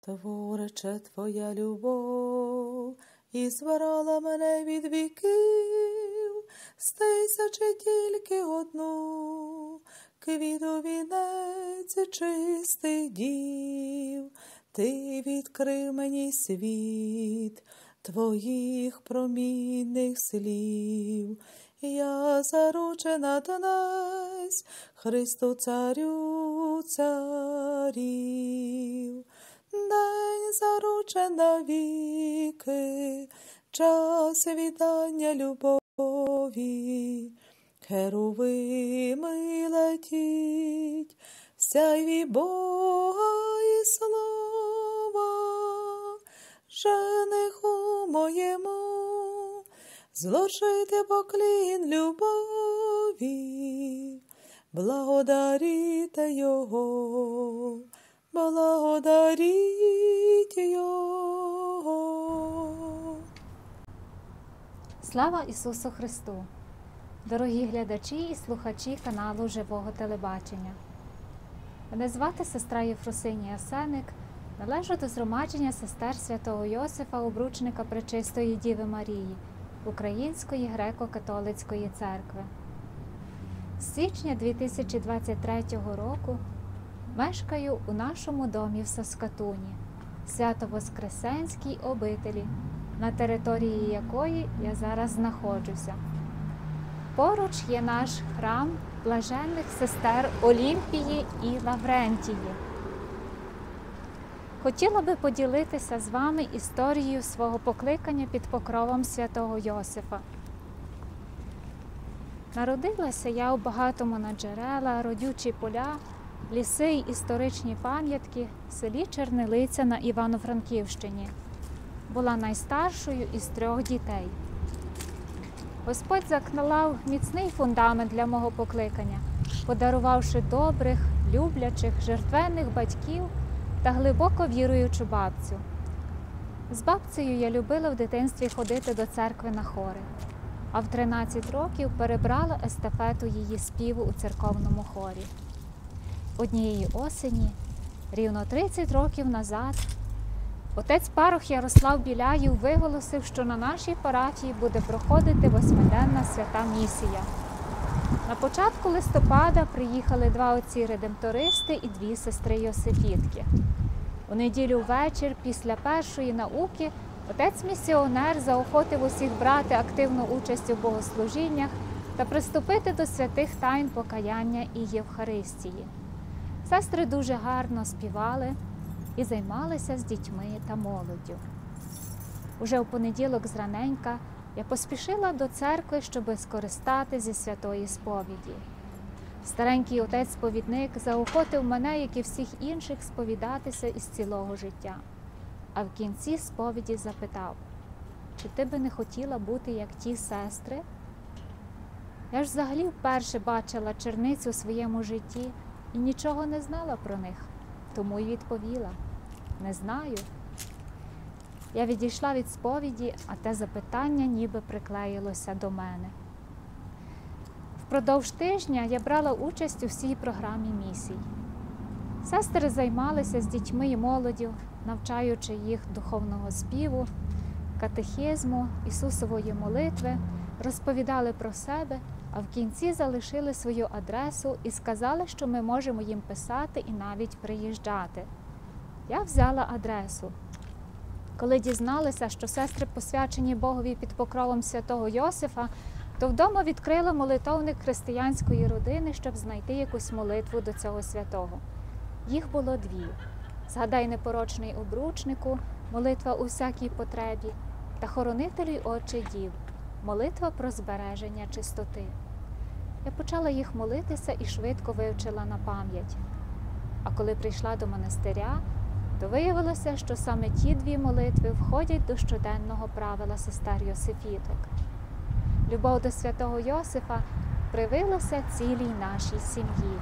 Творче твоя любов, і збирала мене від віків, з тисячі тільки одну, квіту вінець чистих дів. Ти відкрив мені світ твоїх промінних слів. Я заручена донесь Христу царю царів. День заручен навіки, час віддання любові. Херувими летіть, сяйві Бога і слова. Жениху моєму зложити поклін любові. Благодаріте його, благодаріть його. Слава Ісусу Христу! Дорогі глядачі і слухачі каналу Живого телебачення. Мене звати сестра Єфросинія Сеник, належу до згромадження сестер святого Йосифа, обручника Пречистої Діви Марії, Української греко-католицької церкви. З січня 2023 року мешкаю у нашому домі в Саскатуні, Свято-Воскресенській обителі, на території якої я зараз знаходжуся. Поруч є наш храм блаженних сестер Олімпії і Лаврентії. Хотіла би поділитися з вами історією свого покликання під покровом святого Йосифа. Народилася я у багатому на джерела, родючі поля, ліси й історичні пам'ятки в селі Чернилиця на Івано-Франківщині. Була найстаршою із 3 дітей. Господь заклав міцний фундамент для мого покликання, подарувавши добрих, люблячих, жертвенних батьків та глибоко віруючу бабцю. З бабцею я любила в дитинстві ходити до церкви на хори, а в 13 років перебрала естафету її співу у церковному хорі. Однієї осені, рівно 30 років назад, отець парох Ярослав Біляєв виголосив, що на нашій парафії буде проходити 8-денна свята місія. На початку листопада приїхали 2 отці-редемтористи і 2 сестри Йосифітки. У неділю ввечір, після першої науки, отець-місіонер заохотив усіх брати активну участь у богослужіннях та приступити до святих тайн покаяння і Євхаристії. Сестри дуже гарно співали і займалися з дітьми та молоддю. Уже у понеділок зраненька я поспішила до церкви, щоби скористати зі святої сповіді. Старенький отець-сповідник заохотив мене, як і всіх інших, сповідатися із цілого життя. А в кінці сповіді запитав: чи ти би не хотіла бути, як ті сестри? Я ж взагалі вперше бачила черниць у своєму житті і нічого не знала про них, тому й відповіла: не знаю. Я відійшла від сповіді, а те запитання ніби приклеїлося до мене. Впродовж тижня я брала участь у всій програмі місій. Сестри займалися з дітьми і молоддю, навчаючи їх духовного співу, катехизму, Ісусової молитви, розповідали про себе, а в кінці залишили свою адресу і сказали, що ми можемо їм писати і навіть приїжджати. Я взяла адресу. Коли дізналася, що сестри посвячені Богові під покровом святого Йосифа, то вдома відкрила молитовник християнської родини, щоб знайти якусь молитву до цього святого. Їх було 2. «Згадай непорочний обручнику», молитва у всякій потребі, та «Хоронителю й Отче Дів», молитва про збереження чистоти. Я почала їх молитися і швидко вивчила на пам'ять. А коли прийшла до монастиря, то виявилося, що саме ті 2 молитви входять до щоденного правила сестер Йосифіток. Любов до святого Йосифа привилася цілій нашій сім'ї.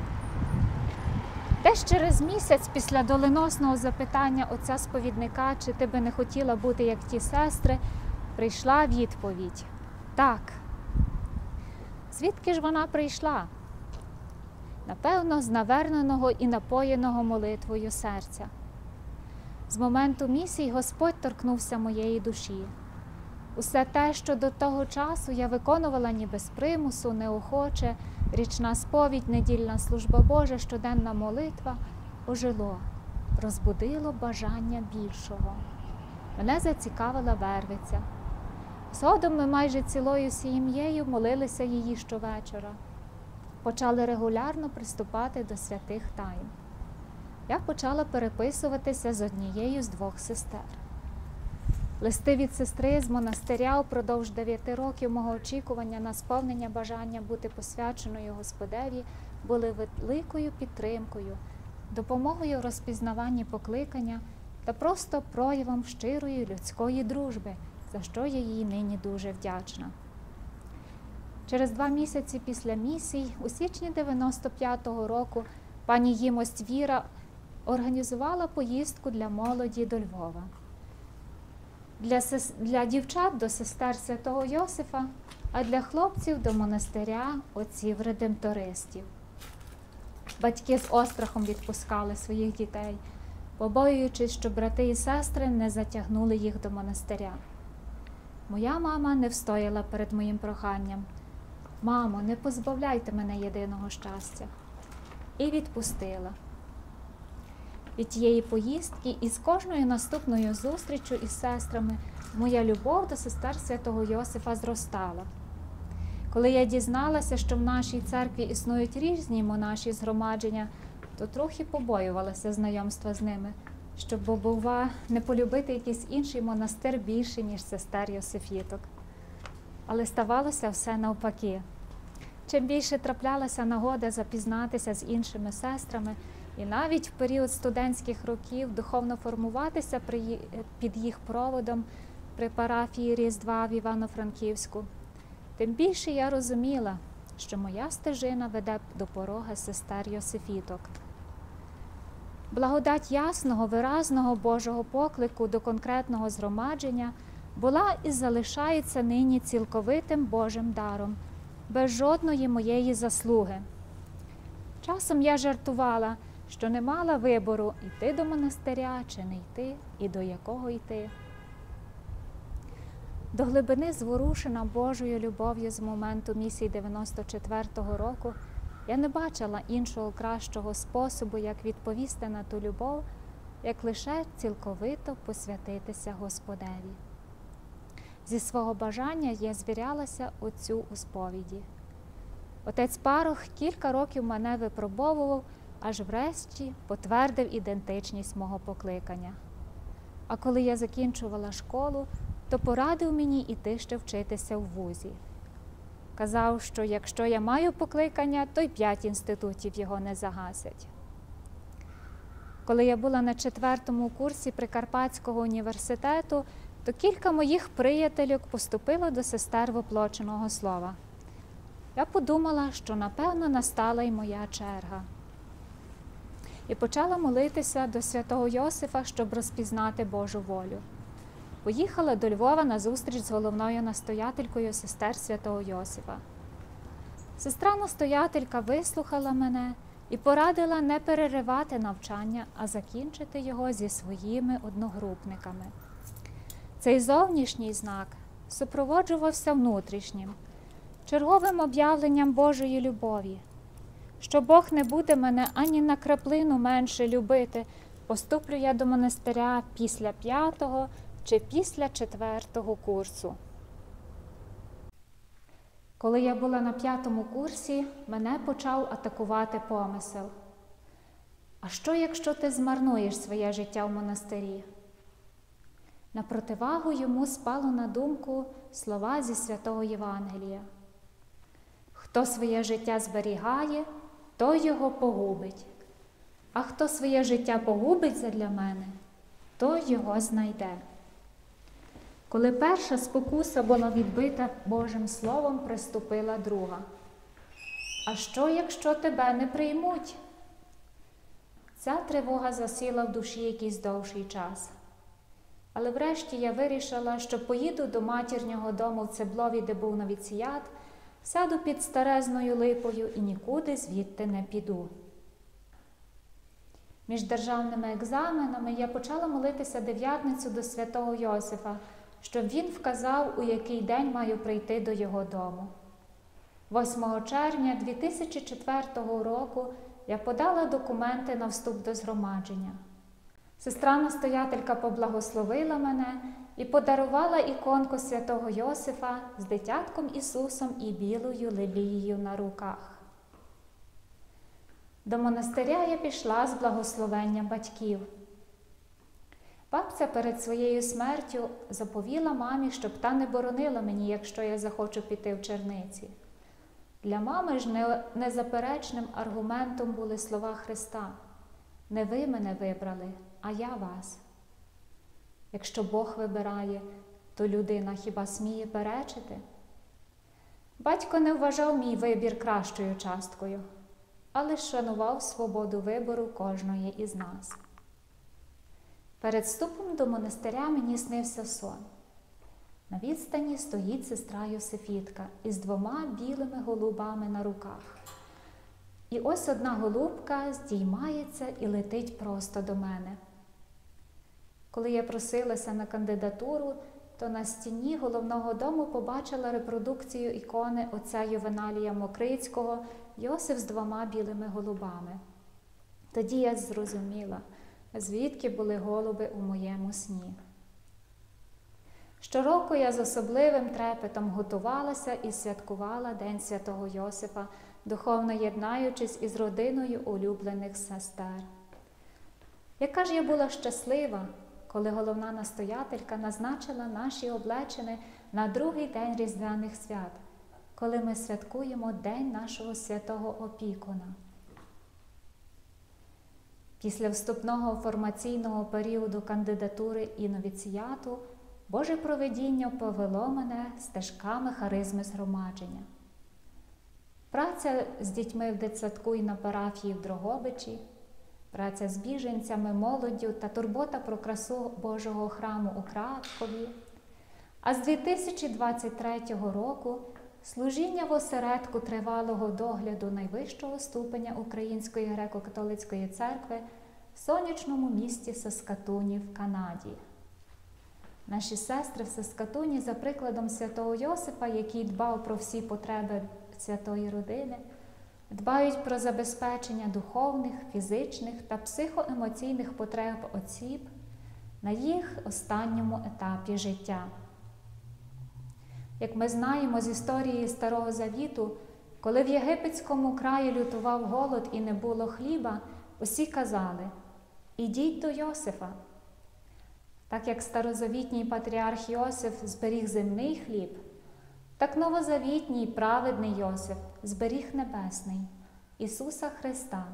Десь через місяць після доленосного запитання отця-сповідника, чи ти би не хотіла бути, як ті сестри, прийшла відповідь: так. Звідки ж вона прийшла? Напевно, з наверненого і напоєного молитвою серця. З моменту місії Господь торкнувся моєї душі. Усе те, що до того часу я виконувала ніби з примусу, неохоче, річна сповідь, недільна служба Божа, щоденна молитва, ожило, розбудило бажання більшого. Мене зацікавила Вервиця. Згодом ми майже цілою сім'єю молилися її щовечора. Почали регулярно приступати до святих тайн. Я почала переписуватися з однією з двох сестер. Листи від сестри з монастиря упродовж 9 років мого очікування на сповнення бажання бути посвяченою Господеві були великою підтримкою, допомогою в розпізнаванні покликання та просто проявом щирої людської дружби, за що я їй нині дуже вдячна. Через 2 місяці після місій, у січні 95-го року, пані Їмость Віра організувала поїздку для молоді до Львова. Для дівчат до сестер Святого Йосифа, а для хлопців до монастиря отців-редемтористів. Батьки з острахом відпускали своїх дітей, побоюючись, що брати і сестри не затягнули їх до монастиря. Моя мама не встояла перед моїм проханням: «Мамо, не позбавляйте мене єдиного щастя». І відпустила. Від тієї поїздки і з кожною наступною зустрічю із сестрами моя любов до сестер Святого Йосифа зростала. Коли я дізналася, що в нашій церкві існують різні монаші згромадження, то трохи побоювалася знайомства з ними, щоб, бува, не полюбити якийсь інший монастир більше, ніж сестер Йосифіток. Але ставалося все навпаки. Чим більше траплялася нагода запізнатися з іншими сестрами, і навіть в період студентських років духовно формуватися під їх проводом при парафії Різдва в Івано-Франківську, тим більше я розуміла, що моя стежина веде до порога сестер Йосифіток. Благодать ясного, виразного Божого поклику до конкретного згромадження була і залишається нині цілковитим Божим даром, без жодної моєї заслуги. Часом я жартувала, що не мала вибору, йти до монастиря чи не йти, і до якого йти. До глибини зворушена Божою любов'ю з моменту місії 94-го року, я не бачила іншого кращого способу, як відповісти на ту любов, як лише цілковито посвятитися Господеві. Зі свого бажання я звірялася Отцю у сповіді. Отець Парох кілька років мене випробовував, аж врешті потвердив ідентичність мого покликання. А коли я закінчувала школу, то порадив мені іти ще вчитися в вузі. Казав, що якщо я маю покликання, то й 5 інститутів його не загасять. Коли я була на 4-му курсі Прикарпатського університету, то кілька моїх приятелів поступило до сестер воплоченого слова. Я подумала, що, напевно, настала й моя черга. І почала молитися до Святого Йосифа, щоб розпізнати Божу волю. Поїхала до Львова на зустріч з головною настоятелькою сестер Святого Йосифа. Сестра-настоятелька вислухала мене і порадила не переривати навчання, а закінчити його зі своїми одногрупниками. Цей зовнішній знак супроводжувався внутрішнім, черговим об'явленням Божої любові. Що Бог не буде мене ані на краплину менше любити, поступлю я до монастиря після 5-го чи після 4-го курсу. Коли я була на 5-му курсі, мене почав атакувати помисел. А що, якщо ти змарнуєш своє життя в монастирі? На противагу йому спало на думку слова зі Святого Євангелія. Хто своє життя зберігає, той його погубить. А хто своє життя погубить задля мене, той його знайде. Коли перша спокуса була відбита Божим Словом, приступила друга. А що, якщо тебе не приймуть? Ця тривога засіла в душі якийсь довший час. Але врешті я вирішила, що поїду до матірнього дому в Цеблові, де був новіціят, сяду під старезною липою і нікуди звідти не піду. Між державними екзаменами я почала молитися дев'ятницю до святого Йосифа, щоб він вказав, у який день маю прийти до його дому. 8 червня 2004 року я подала документи на вступ до згромадження. Сестра-настоятелька поблагословила мене і подарувала іконку святого Йосифа з дитятком Ісусом і білою лилією на руках. До монастиря я пішла з благословення батьків. Бабця перед своєю смертю заповіла мамі, щоб та не боронила мені, якщо я захочу піти в черниці. Для мами ж незаперечним аргументом були слова Христа: «Не ви мене вибрали, а я вас». Якщо Бог вибирає, то людина хіба сміє перечити? Батько не вважав мій вибір кращою часткою, але шанував свободу вибору кожної із нас. Перед вступом до монастиря мені снився сон. На відстані стоїть сестра Йосифітка із 2 білими голубами на руках. І ось одна голубка здіймається і летить просто до мене. Коли я просилася на кандидатуру, то на стіні головного дому побачила репродукцію ікони отця Ювеналія Мокрицького «Йосиф з 2 білими голубами». Тоді я зрозуміла, звідки були голуби у моєму сні. Щороку я з особливим трепетом готувалася і святкувала День святого Йосифа, духовно єднаючись із родиною улюблених сестер. Яка ж я була щаслива, коли головна настоятелька назначила наші облечини на другий день Різдвяних свят, коли ми святкуємо День нашого святого опікуна. Після вступного формаційного періоду кандидатури і новіціату Боже провидіння повело мене стежками харизми згромадження. Праця з дітьми в дитсадку і на парафії в Дрогобичі, праця з біженцями, молоддю та турбота про красу Божого храму у Кракові. А з 2023 року служіння в осередку тривалого догляду найвищого ступеня Української греко-католицької церкви в сонячному місті Саскатуні в Канаді. Наші сестри в Саскатуні за прикладом святого Йосифа, який дбав про всі потреби святої родини, дбають про забезпечення духовних, фізичних та психоемоційних потреб осіб на їх останньому етапі життя. Як ми знаємо з історії Старого Завіту, коли в єгипетському краї лютував голод і не було хліба, усі казали: «Ідіть до Йосифа». Так як старозавітній патріарх Йосиф зберіг земний хліб, так новозавітній праведний Йосиф зберіг небесний, Ісуса Христа.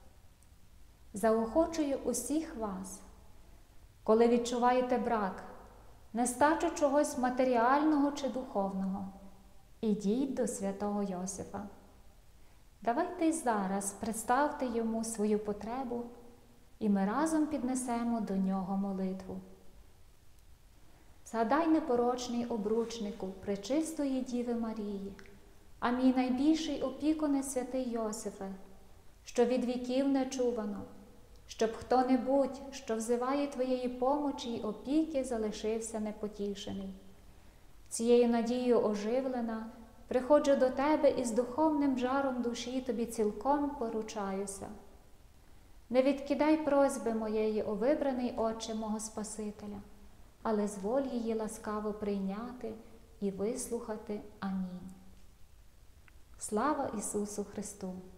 Заохочую усіх вас, коли відчуваєте брак, нестачу чогось матеріального чи духовного, ідіть до святого Йосифа. Давайте й зараз представте йому свою потребу, і ми разом піднесемо до нього молитву. Згадай, непорочний обручнику пречистої Діви Марії, а мій найбільший опікуне святий Йосифе, що від віків не чувано, щоб хто-небудь, що взиває твоєї помочі й опіки, залишився непотішений. Цією надією оживлена, приходжу до тебе і з духовним жаром душі тобі цілком поручаюся. Не відкидай просьби моєї, о вибраний Отче мого Спасителя, але зволь її ласкаво прийняти і вислухати. Амінь. Слава Ісусу Христу!